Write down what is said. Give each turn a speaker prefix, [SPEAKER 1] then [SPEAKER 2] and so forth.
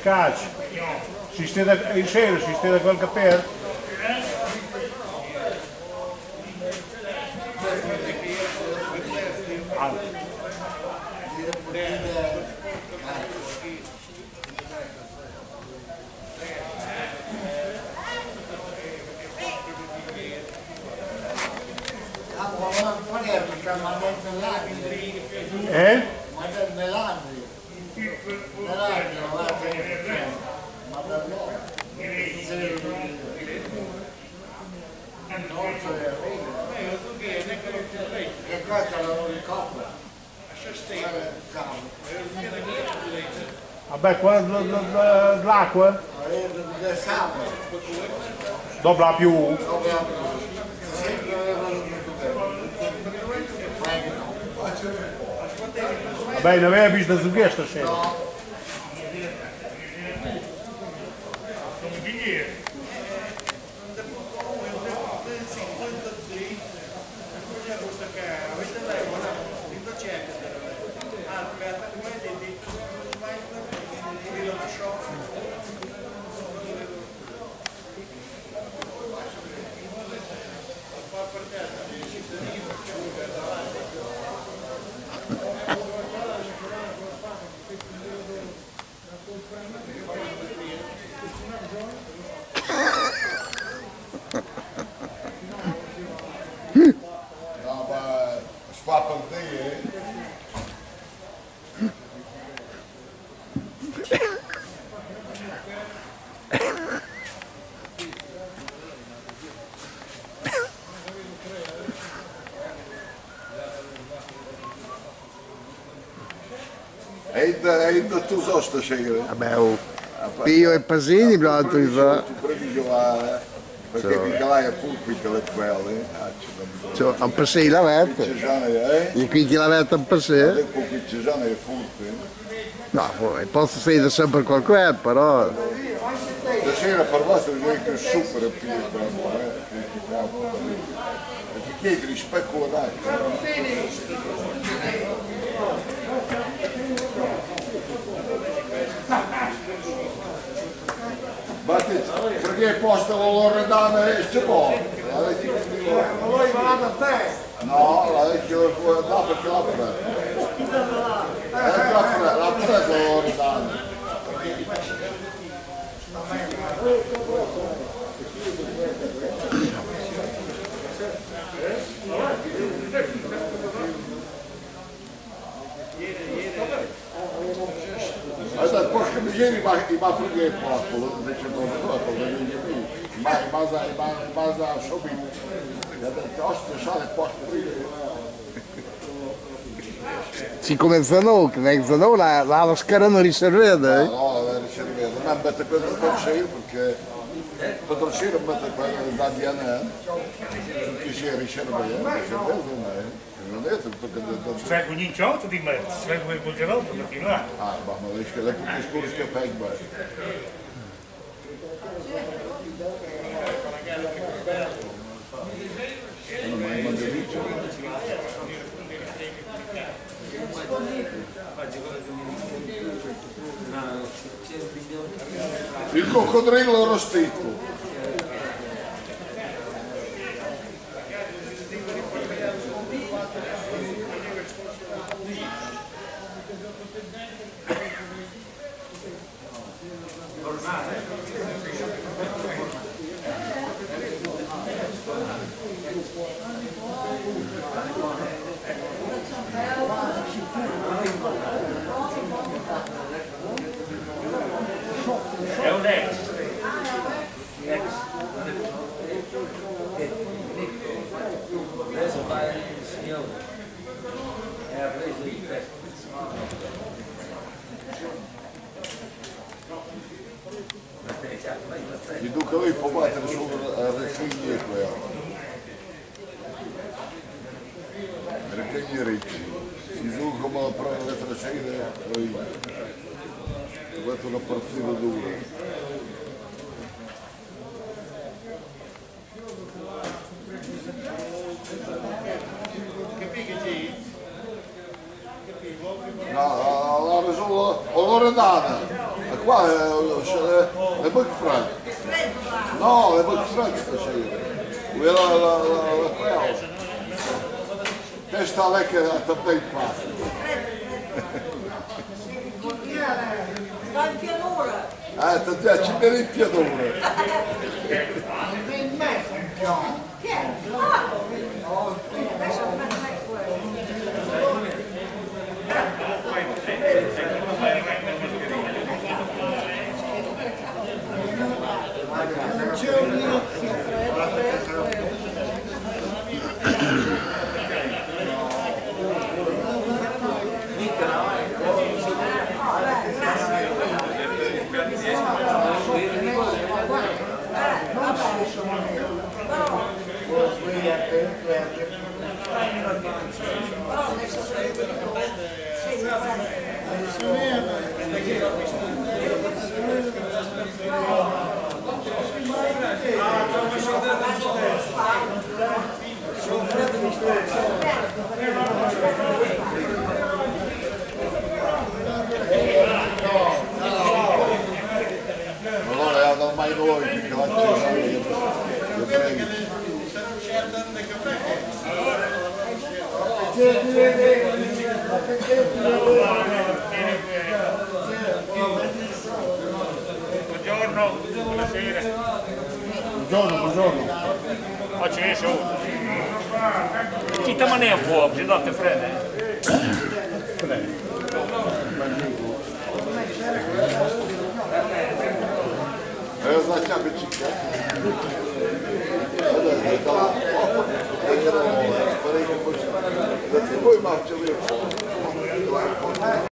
[SPEAKER 1] scacci. Si stede in sera, si stede quel capello. Vabbè, qua l'acqua? Dopo la più? Vabbè, non avevi visto su questo stasera?
[SPEAKER 2] No, ma fa per te, E da tu so stasera?
[SPEAKER 3] Vabbè, oh. Pio e Pasini, l'altro mi fa.
[SPEAKER 2] Tu prendi giocare, perché mica l'hai a pulpito le belle.
[SPEAKER 3] Cioè, un passeio la vetta. E quindi la vetta un passeio.
[SPEAKER 2] Dopo qui ci sono le furte.
[SPEAKER 3] No, poi posso fare sempre qualcosa, però.
[SPEAKER 2] Stasera per voi sono che super più perché chiedi rispetto perché posta la Loredana e c'è buono?
[SPEAKER 4] Non l'ho imparato a te?
[SPEAKER 2] No, la vecchia fuori da perché la prende. La prende la Loredana. Asta pošto mi želi ima fruge platilo, neće to zato da mi je mi. Ima za šobi. Ja da te ošte šale pošto prije.
[SPEAKER 3] Siccome Zanò, che è Zanò la scarano riservata, eh?
[SPEAKER 2] No, la riservata, ma mette per il torcino perché il torcino mette per la Diana, che si riservata, non è tutto che
[SPEAKER 1] Sve ogni giorno di me, sve qualche volta continuare.
[SPEAKER 2] Ah, ma riesce a leggere il discorso che fai bene. Non mai mangiato. Il coccodrillo arrostito.
[SPEAKER 1] È un ex.
[SPEAKER 5] Adesso fa il signore. Ha preso il pezzo.
[SPEAKER 2] Gli duca lui può battere solo Recchigni e quello. Recchigni ricci. Si giù come la prova le trascine, poi ha fatto una partita dura. No, l'ha reso Loredana. qua le Buckfrank. No, le Buckfrank sta scegliendo. Quella la prova. Questa è che ha fatto il passo.
[SPEAKER 6] Va in pianura.
[SPEAKER 2] Ti piace bene il pianura.
[SPEAKER 6] Chi è? Ah! Adesso non è
[SPEAKER 2] Allora non mai noi che la
[SPEAKER 1] Buongiorno, buonasera.
[SPEAKER 3] Buongiorno.
[SPEAKER 1] Oggi è su. Chi te ne è un po', se no te frega.
[SPEAKER 2] Значи печенька. Да,